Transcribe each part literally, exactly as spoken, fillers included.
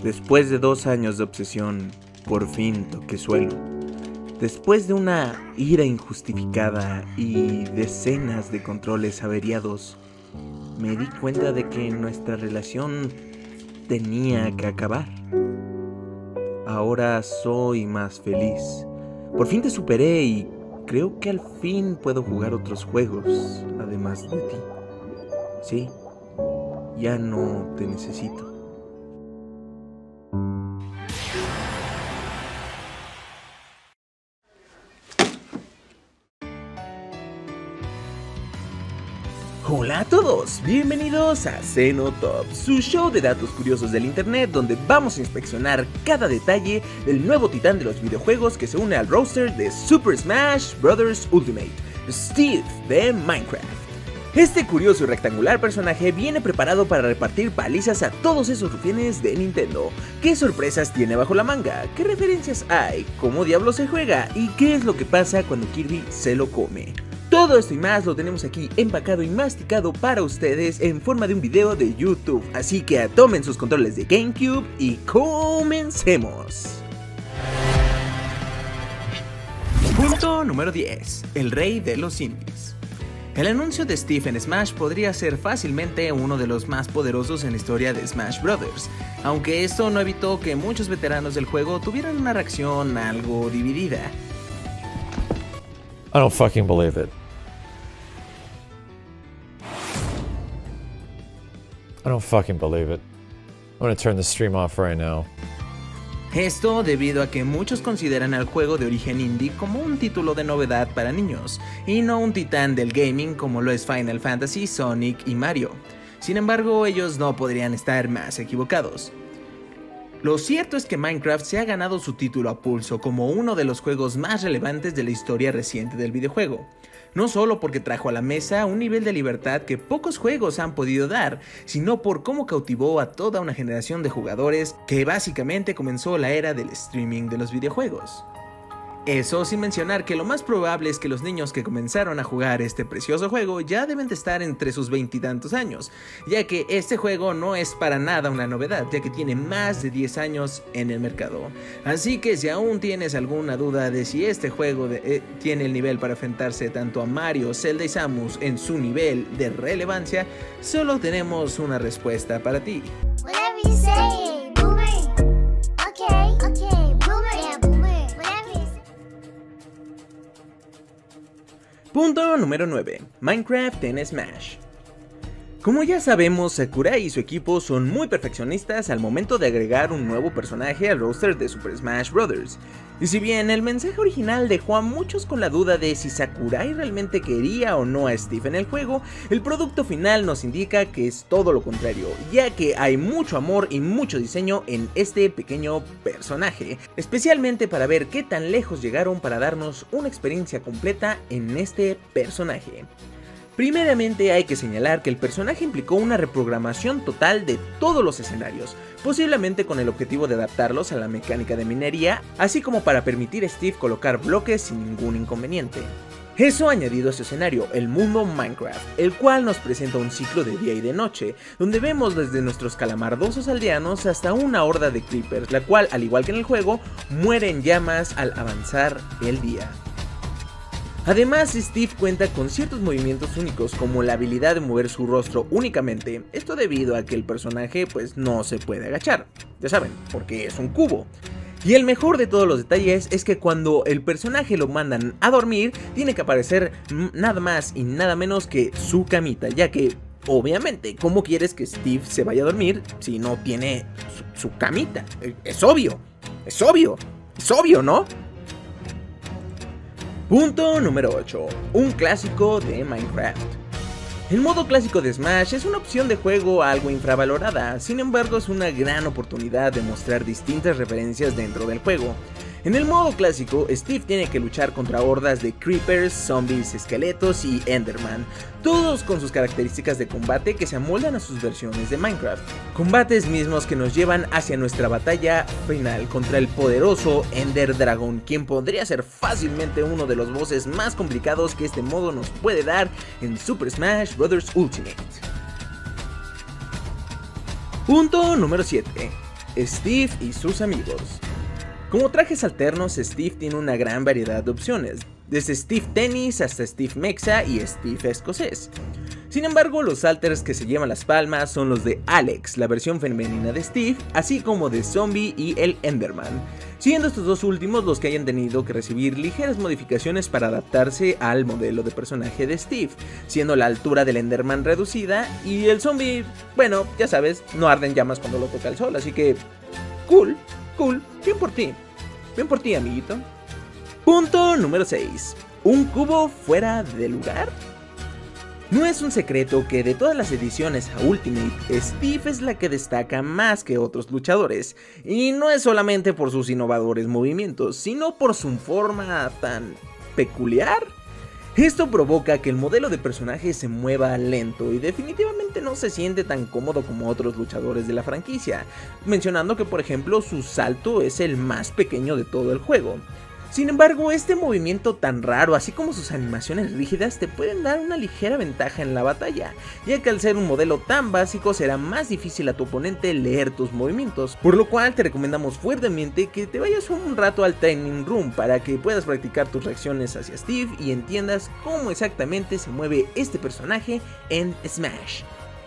Después de dos años de obsesión, por fin toqué suelo. Después de una ira injustificada y decenas de controles averiados, me di cuenta de que nuestra relación tenía que acabar. Ahora soy más feliz. Por fin te superé y creo que al fin puedo jugar otros juegos, además de ti. Sí, ya no te necesito. Hola a todos, bienvenidos a Xenotop, su show de datos curiosos del internet donde vamos a inspeccionar cada detalle del nuevo titán de los videojuegos que se une al roster de Super Smash Bros. Ultimate, Steve de Minecraft. Este curioso y rectangular personaje viene preparado para repartir palizas a todos esos rufianes de Nintendo. ¿Qué sorpresas tiene bajo la manga? ¿Qué referencias hay? ¿Cómo diablos se juega? ¿Y qué es lo que pasa cuando Kirby se lo come? Todo esto y más lo tenemos aquí empacado y masticado para ustedes en forma de un video de YouTube, así que tomen sus controles de GameCube y comencemos. Punto número diez. El rey de los indies. El anuncio de Steve en Smash podría ser fácilmente uno de los más poderosos en la historia de Smash Bros., aunque esto no evitó que muchos veteranos del juego tuvieran una reacción algo dividida. I don't fucking believe it. I don't fucking believe it. I'm gonna turn the stream off right now. Esto debido a que muchos consideran al juego de origen indie como un título de novedad para niños, y no un titán del gaming como lo es Final Fantasy, Sonic y Mario. Sin embargo, ellos no podrían estar más equivocados. Lo cierto es que Minecraft se ha ganado su título a pulso como uno de los juegos más relevantes de la historia reciente del videojuego. No solo porque trajo a la mesa un nivel de libertad que pocos juegos han podido dar, sino por cómo cautivó a toda una generación de jugadores que básicamente comenzó la era del streaming de los videojuegos. Eso sin mencionar que lo más probable es que los niños que comenzaron a jugar este precioso juego ya deben de estar entre sus veintitantos años, ya que este juego no es para nada una novedad, ya que tiene más de diez años en el mercado. Así que si aún tienes alguna duda de si este juego de, eh, tiene el nivel para enfrentarse tanto a Mario, Zelda y Samus en su nivel de relevancia, solo tenemos una respuesta para ti. Whatever you say, boomer. Okay, okay, boomer, yeah, boomer. Punto número nueve. Minecraft en Smash. Como ya sabemos, Sakurai y su equipo son muy perfeccionistas al momento de agregar un nuevo personaje al roster de Super Smash Bros. Y si bien el mensaje original dejó a muchos con la duda de si Sakurai realmente quería o no a Steve en el juego, el producto final nos indica que es todo lo contrario, ya que hay mucho amor y mucho diseño en este pequeño personaje, especialmente para ver qué tan lejos llegaron para darnos una experiencia completa en este personaje. Primeramente hay que señalar que el personaje implicó una reprogramación total de todos los escenarios, posiblemente con el objetivo de adaptarlos a la mecánica de minería, así como para permitir a Steve colocar bloques sin ningún inconveniente. Eso añadido a su escenario, el mundo Minecraft, el cual nos presenta un ciclo de día y de noche, donde vemos desde nuestros calamardosos aldeanos hasta una horda de creepers, la cual, al igual que en el juego, muere en llamas al avanzar el día. Además, Steve cuenta con ciertos movimientos únicos como la habilidad de mover su rostro únicamente, esto debido a que el personaje pues no se puede agachar, ya saben, porque es un cubo. Y el mejor de todos los detalles es que cuando el personaje lo mandan a dormir, tiene que aparecer nada más y nada menos que su camita, ya que obviamente, ¿cómo quieres que Steve se vaya a dormir si no tiene su, su camita? Es obvio, es obvio, es obvio, ¿no? Punto número ocho. Un clásico de Minecraft. El modo clásico de Smash es una opción de juego algo infravalorada, sin embargo es una gran oportunidad de mostrar distintas referencias dentro del juego. En el modo clásico, Steve tiene que luchar contra hordas de creepers, zombies, esqueletos y enderman, todos con sus características de combate que se amoldan a sus versiones de Minecraft. Combates mismos que nos llevan hacia nuestra batalla final contra el poderoso Ender Dragon, quien podría ser fácilmente uno de los bosses más complicados que este modo nos puede dar en Super Smash Bros. Ultimate. Punto número siete. Steve y sus amigos. Como trajes alternos, Steve tiene una gran variedad de opciones, desde Steve Tenis hasta Steve Mexa y Steve Escocés. Sin embargo, los alters que se llevan las palmas son los de Alex, la versión femenina de Steve, así como de Zombie y el Enderman, siendo estos dos últimos los que hayan tenido que recibir ligeras modificaciones para adaptarse al modelo de personaje de Steve, siendo la altura del Enderman reducida y el Zombie, bueno, ya sabes, no arden llamas cuando lo toca el sol, así que cool. Cool, bien por ti, bien por ti, amiguito. Punto número seis. ¿Un cubo fuera de lugar? No es un secreto que de todas las ediciones a Ultimate, Steve es la que destaca más que otros luchadores, y no es solamente por sus innovadores movimientos, sino por su forma tan peculiar. Esto provoca que el modelo de personaje se mueva lento y definitivamente no se siente tan cómodo como otros luchadores de la franquicia, mencionando que por ejemplo su salto es el más pequeño de todo el juego. Sin embargo, este movimiento tan raro, así como sus animaciones rígidas, te pueden dar una ligera ventaja en la batalla, ya que al ser un modelo tan básico será más difícil a tu oponente leer tus movimientos, por lo cual te recomendamos fuertemente que te vayas un rato al Training Room para que puedas practicar tus reacciones hacia Steve y entiendas cómo exactamente se mueve este personaje en Smash.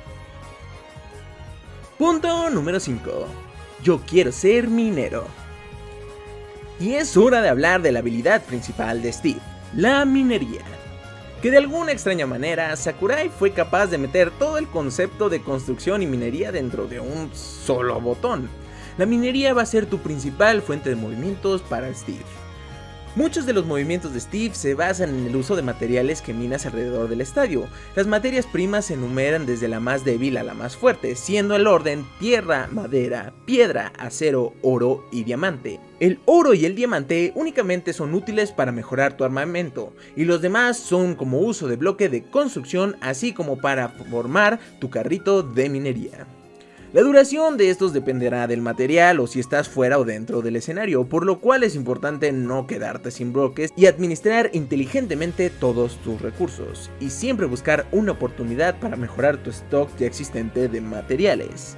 Punto número cinco. Yo quiero ser minero. Y es hora de hablar de la habilidad principal de Steve, la minería. Que de alguna extraña manera, Sakurai fue capaz de meter todo el concepto de construcción y minería dentro de un solo botón. La minería va a ser tu principal fuente de movimientos para Steve. Muchos de los movimientos de Steve se basan en el uso de materiales que minas alrededor del estadio. Las materias primas se enumeran desde la más débil a la más fuerte, siendo el orden tierra, madera, piedra, acero, oro y diamante. El oro y el diamante únicamente son útiles para mejorar tu armamento, y los demás son como uso de bloque de construcción, así como para formar tu carrito de minería. La duración de estos dependerá del material o si estás fuera o dentro del escenario, por lo cual es importante no quedarte sin bloques y administrar inteligentemente todos tus recursos, y siempre buscar una oportunidad para mejorar tu stock ya existente de materiales.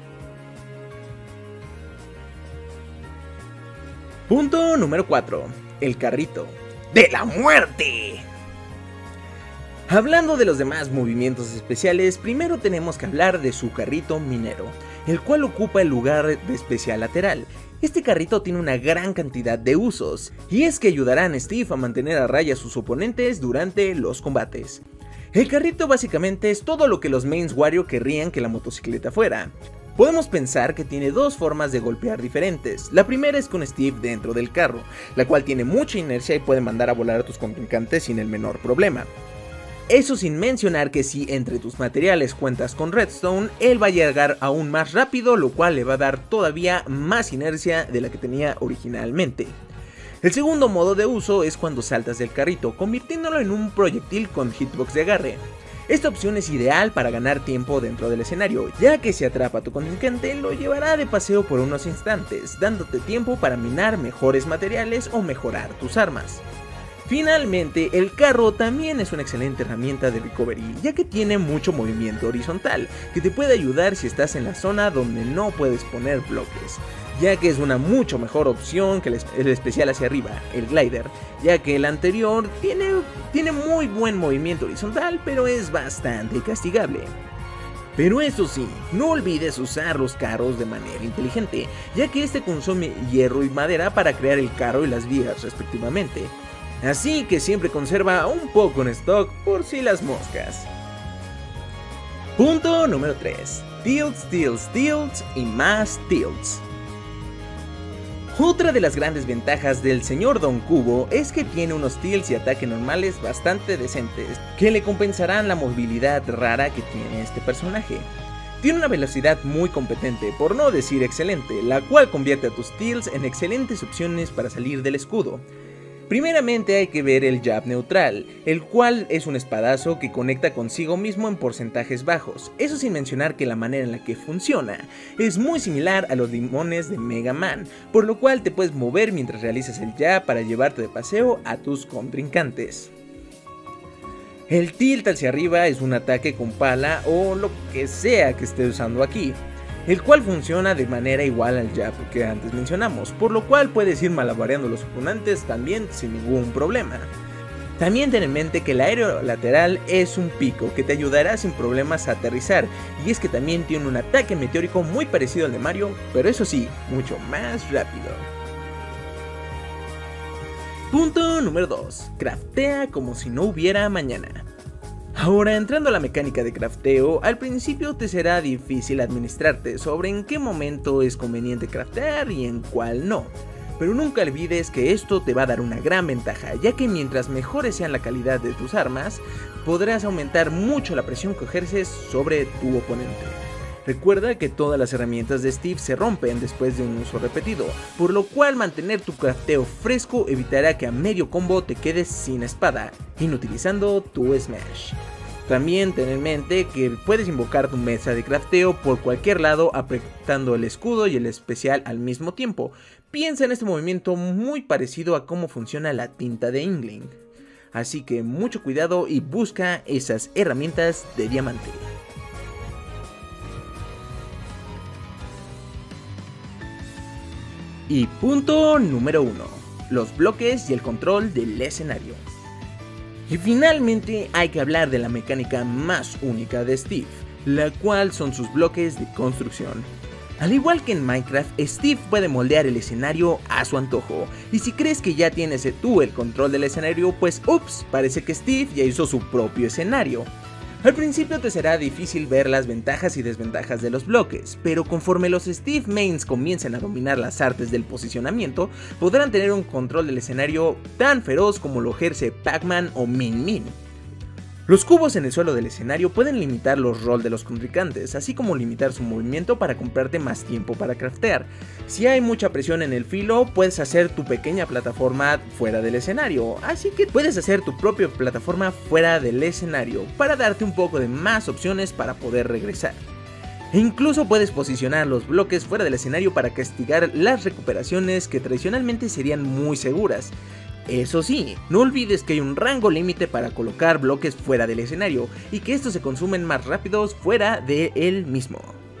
Punto número cuatro. El carrito de la muerte. Hablando de los demás movimientos especiales, primero tenemos que hablar de su carrito minero, el cual ocupa el lugar de especial lateral. Este carrito tiene una gran cantidad de usos, y es que ayudarán a Steve a mantener a raya a sus oponentes durante los combates. El carrito básicamente es todo lo que los Mains Wario querrían que la motocicleta fuera. Podemos pensar que tiene dos formas de golpear diferentes. La primera es con Steve dentro del carro, la cual tiene mucha inercia y puede mandar a volar a tus contrincantes sin el menor problema. Eso sin mencionar que si entre tus materiales cuentas con Redstone, él va a llegar aún más rápido, lo cual le va a dar todavía más inercia de la que tenía originalmente. El segundo modo de uso es cuando saltas del carrito, convirtiéndolo en un proyectil con hitbox de agarre. Esta opción es ideal para ganar tiempo dentro del escenario, ya que si atrapa a tu contrincante lo llevará de paseo por unos instantes, dándote tiempo para minar mejores materiales o mejorar tus armas. Finalmente, el carro también es una excelente herramienta de recovery, ya que tiene mucho movimiento horizontal, que te puede ayudar si estás en la zona donde no puedes poner bloques, ya que es una mucho mejor opción que el especial hacia arriba, el glider, ya que el anterior tiene, tiene muy buen movimiento horizontal, pero es bastante castigable. Pero eso sí, no olvides usar los carros de manera inteligente, ya que este consume hierro y madera para crear el carro y las vías respectivamente. Así que siempre conserva un poco en stock por si las moscas. Punto número tres. Tilts, tilts, tilts y más tilts. Otra de las grandes ventajas del señor Don Cubo es que tiene unos tilts y ataque normales bastante decentes, que le compensarán la movilidad rara que tiene este personaje. Tiene una velocidad muy competente, por no decir excelente, la cual convierte a tus tilts en excelentes opciones para salir del escudo. Primeramente hay que ver el jab neutral, el cual es un espadazo que conecta consigo mismo en porcentajes bajos, eso sin mencionar que la manera en la que funciona es muy similar a los limones de Mega Man, por lo cual te puedes mover mientras realizas el jab para llevarte de paseo a tus contrincantes. El tilt hacia arriba es un ataque con pala o lo que sea que esté usando aquí. el cual funciona de manera igual al jab que antes mencionamos, por lo cual puedes ir malabareando a los oponentes también sin ningún problema. También ten en mente que el aéreo lateral es un pico que te ayudará sin problemas a aterrizar, y es que también tiene un ataque meteórico muy parecido al de Mario, pero eso sí, mucho más rápido. Punto número dos. Craftea como si no hubiera mañana. Ahora, entrando a la mecánica de crafteo, al principio te será difícil administrarte sobre en qué momento es conveniente craftear y en cuál no. Pero nunca olvides que esto te va a dar una gran ventaja, ya que mientras mejores sean la calidad de tus armas, podrás aumentar mucho la presión que ejerces sobre tu oponente. Recuerda que todas las herramientas de Steve se rompen después de un uso repetido, por lo cual mantener tu crafteo fresco evitará que a medio combo te quedes sin espada, inutilizando tu Smash. También ten en mente que puedes invocar tu mesa de crafteo por cualquier lado apretando el escudo y el especial al mismo tiempo. Piensa en este movimiento muy parecido a cómo funciona la tinta de Inkling. Así que mucho cuidado y busca esas herramientas de diamante. Y punto número uno. Los bloques y el control del escenario. Y finalmente hay que hablar de la mecánica más única de Steve, la cual son sus bloques de construcción. Al igual que en Minecraft, Steve puede moldear el escenario a su antojo, y si crees que ya tienes tú el control del escenario, pues ups, parece que Steve ya hizo su propio escenario. Al principio te será difícil ver las ventajas y desventajas de los bloques, pero conforme los Steve Mains comiencen a dominar las artes del posicionamiento, podrán tener un control del escenario tan feroz como lo ejerce Pac-Man o Min Min. Los cubos en el suelo del escenario pueden limitar los rolls de los contrincantes, así como limitar su movimiento para comprarte más tiempo para craftear. Si hay mucha presión en el filo, puedes hacer tu pequeña plataforma fuera del escenario, así que puedes hacer tu propia plataforma fuera del escenario, para darte un poco de más opciones para poder regresar. E incluso puedes posicionar los bloques fuera del escenario para castigar las recuperaciones que tradicionalmente serían muy seguras. Eso sí, no olvides que hay un rango límite para colocar bloques fuera del escenario y que estos se consumen más rápidos fuera de él mismo.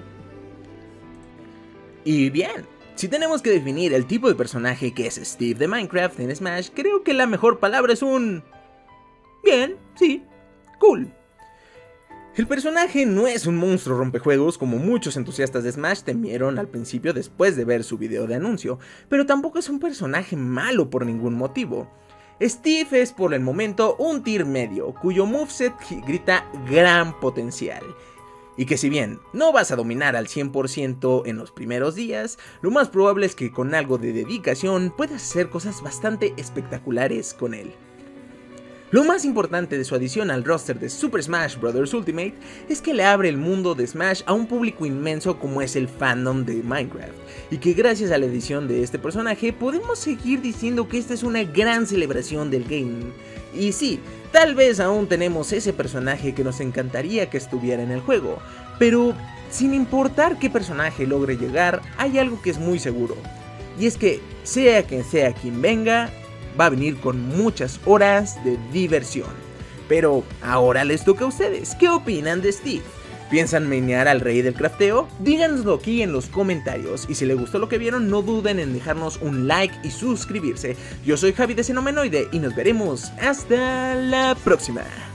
Y bien, si tenemos que definir el tipo de personaje que es Steve de Minecraft en Smash, creo que la mejor palabra es un... bien, sí, cool. El personaje no es un monstruo rompejuegos como muchos entusiastas de Smash temieron al principio después de ver su video de anuncio, pero tampoco es un personaje malo por ningún motivo. Steve es por el momento un tier medio, cuyo moveset grita gran potencial. Y que si bien no vas a dominar al cien por ciento en los primeros días, lo más probable es que con algo de dedicación puedas hacer cosas bastante espectaculares con él. Lo más importante de su adición al roster de Super Smash Bros. Ultimate es que le abre el mundo de Smash a un público inmenso como es el fandom de Minecraft, y que gracias a la edición de este personaje podemos seguir diciendo que esta es una gran celebración del gaming. Y sí, tal vez aún tenemos ese personaje que nos encantaría que estuviera en el juego, pero sin importar qué personaje logre llegar, hay algo que es muy seguro, y es que sea quien sea quien venga, va a venir con muchas horas de diversión. Pero ahora les toca a ustedes, ¿qué opinan de Steve? ¿Piensan menear al rey del crafteo? Díganoslo aquí en los comentarios, y si les gustó lo que vieron no duden en dejarnos un like y suscribirse. Yo soy Javi de Xenomenoide y nos veremos hasta la próxima.